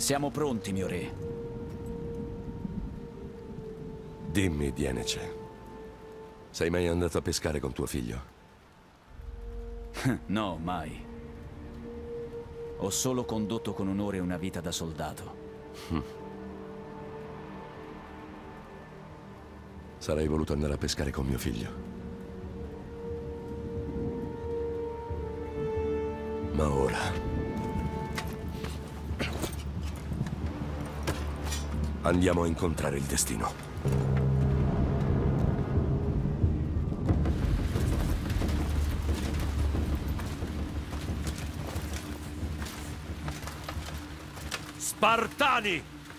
Siamo pronti, mio re. Dimmi, Dienece, sei mai andato a pescare con tuo figlio? No, mai. Ho solo condotto con onore una vita da soldato. Sarei voluto andare a pescare con mio figlio. Ma ora... andiamo a incontrare il destino. Spartani!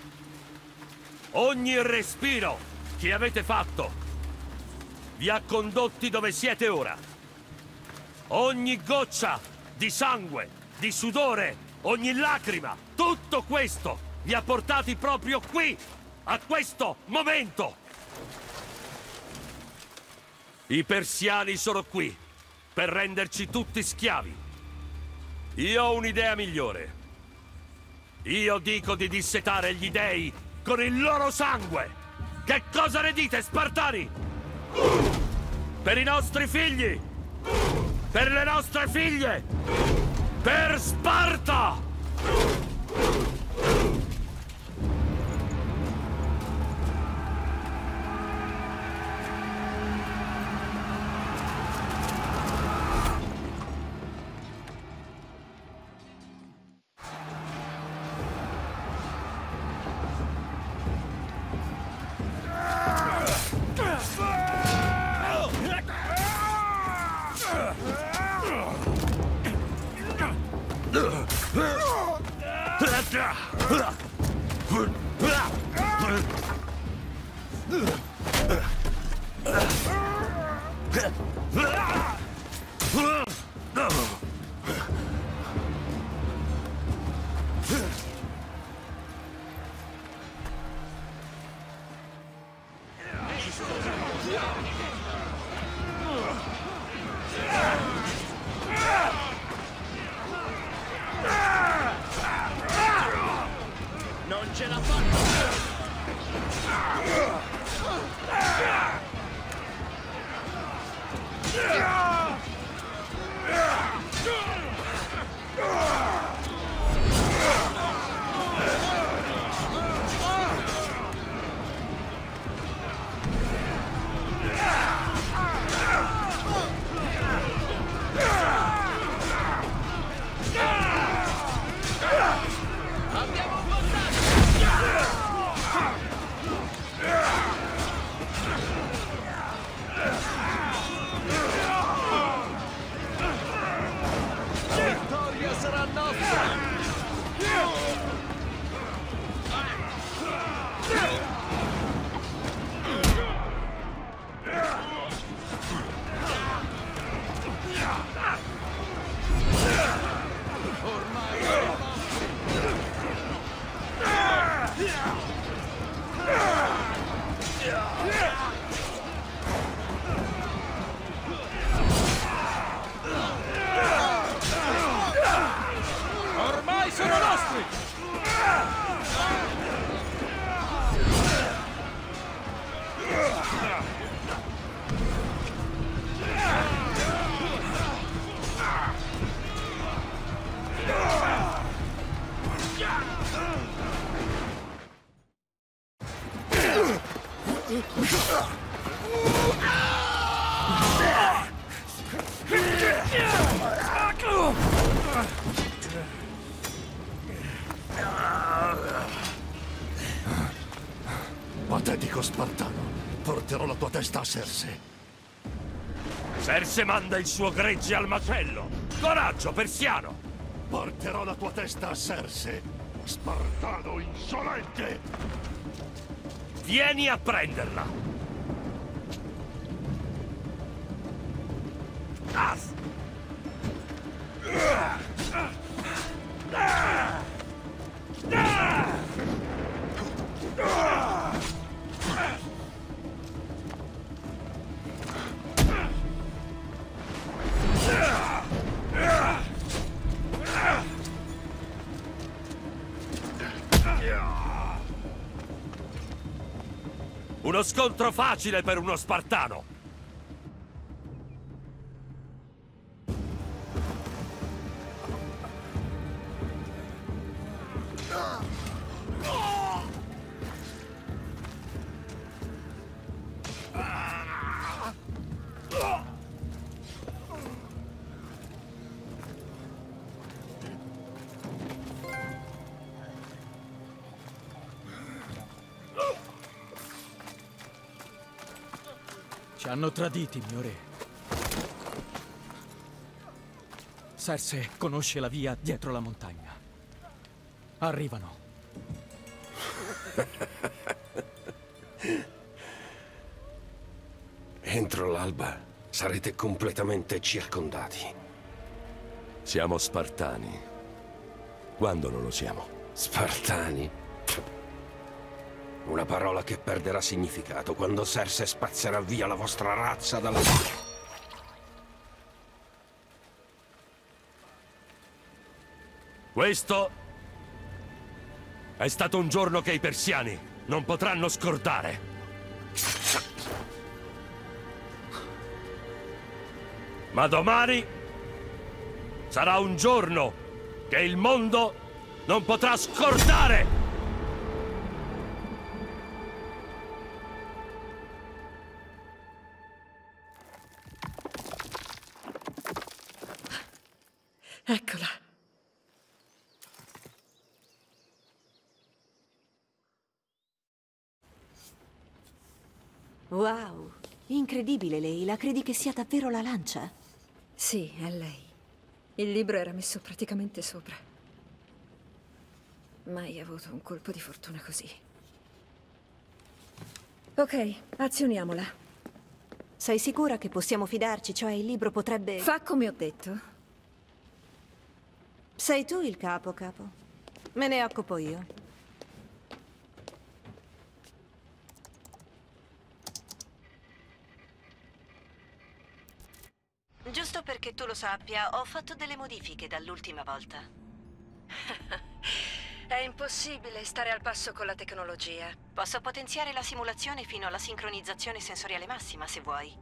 Ogni respiro che avete fatto vi ha condotti dove siete ora. Ogni goccia di sangue, di sudore, ogni lacrima, tutto questo vi ha portati proprio qui, a questo momento. I persiani sono qui per renderci tutti schiavi. Io ho un'idea migliore. Io dico di dissetare gli dei con il loro sangue! Che cosa ne dite, Spartani? Per i nostri figli! Per le nostre figlie! Per Sparta! Non ce l'ha fatta! Abbiamo un vantaggio! La vittoria sarà nostra! Ormai ormai sono nostri! Patetico Spartano, porterò la tua testa a Serse. Serse manda il suo gregge al macello! Coraggio, persiano! Porterò la tua testa a Serse, Spartano insolente! Vieni a prenderla! Uno scontro facile per uno spartano! Ci hanno traditi, mio re. Serse conosce la via dietro la montagna. Arrivano. Entro l'alba sarete completamente circondati. Siamo spartani. Quando non lo siamo? Spartani? Una parola che perderà significato quando Serse spazzerà via la vostra razza dalla terra. Questo è stato un giorno che i persiani non potranno scordare. Ma domani sarà un giorno che il mondo non potrà scordare! Eccola. Wow, incredibile, Leila. Credi che sia davvero la lancia? Sì, è lei. Il libro era messo praticamente sopra. Mai avuto un colpo di fortuna così. Ok, azioniamola. Sei sicura che possiamo fidarci? Cioè, il libro potrebbe... Fa come ho detto. Sei tu il capo, capo. Me ne occupo io. Giusto perché tu lo sappia, ho fatto delle modifiche dall'ultima volta. È impossibile stare al passo con la tecnologia. Posso potenziare la simulazione fino alla sincronizzazione sensoriale massima, se vuoi.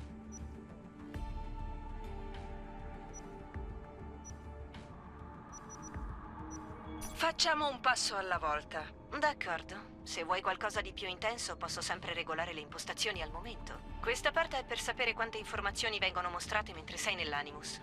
Facciamo un passo alla volta. D'accordo. Se vuoi qualcosa di più intenso, posso sempre regolare le impostazioni al momento. Questa parte è per sapere quante informazioni vengono mostrate mentre sei nell'Animus.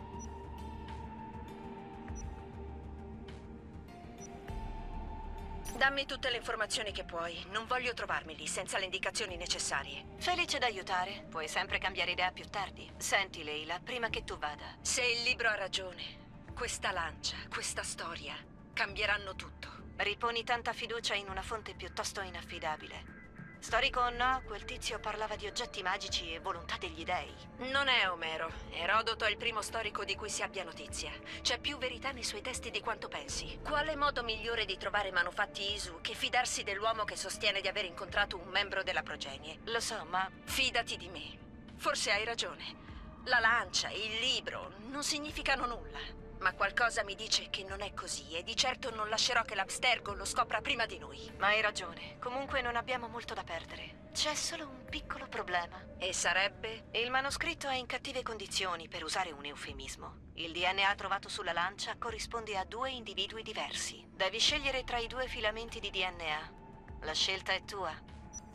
Dammi tutte le informazioni che puoi. Non voglio trovarmi lì senza le indicazioni necessarie. Felice d'aiutare. Puoi sempre cambiare idea più tardi. Senti, Leila, prima che tu vada. Se il libro ha ragione, questa lancia, questa storia, cambieranno tutto. Riponi tanta fiducia in una fonte piuttosto inaffidabile. Storico o no, quel tizio parlava di oggetti magici e volontà degli dei. Non è Omero. Erodoto è il primo storico di cui si abbia notizia. C'è più verità nei suoi testi di quanto pensi. Quale modo migliore di trovare manufatti Isu che fidarsi dell'uomo che sostiene di aver incontrato un membro della progenie? Lo so, ma... Fidati di me. Forse hai ragione. La lancia, il libro, non significano nulla. Ma qualcosa mi dice che non è così e di certo non lascerò che l'Abstergo lo scopra prima di noi. Ma hai ragione. Comunque non abbiamo molto da perdere. C'è solo un piccolo problema. E sarebbe? Il manoscritto è in cattive condizioni, per usare un eufemismo. Il DNA trovato sulla lancia corrisponde a 2 individui diversi. Devi scegliere tra i 2 filamenti di DNA. La scelta è tua.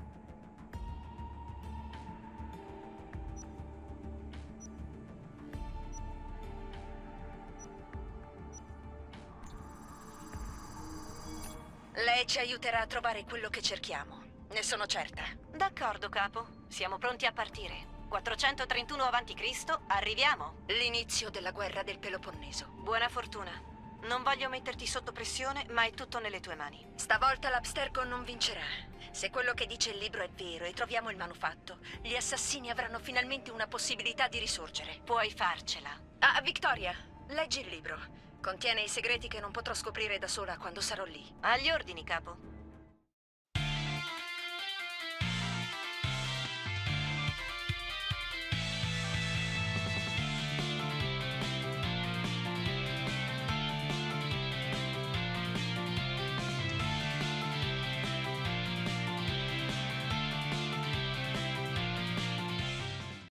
Lei ci aiuterà a trovare quello che cerchiamo. Ne sono certa. D'accordo, capo. Siamo pronti a partire. 431 a.C., arriviamo. L'inizio della guerra del Peloponneso. Buona fortuna. Non voglio metterti sotto pressione, ma è tutto nelle tue mani. Stavolta l'Abstergo non vincerà. Se quello che dice il libro è vero e troviamo il manufatto, gli assassini avranno finalmente una possibilità di risorgere. Puoi farcela. Ah, Victoria, leggi il libro. Contiene i segreti che non potrò scoprire da sola quando sarò lì. Agli ordini, capo.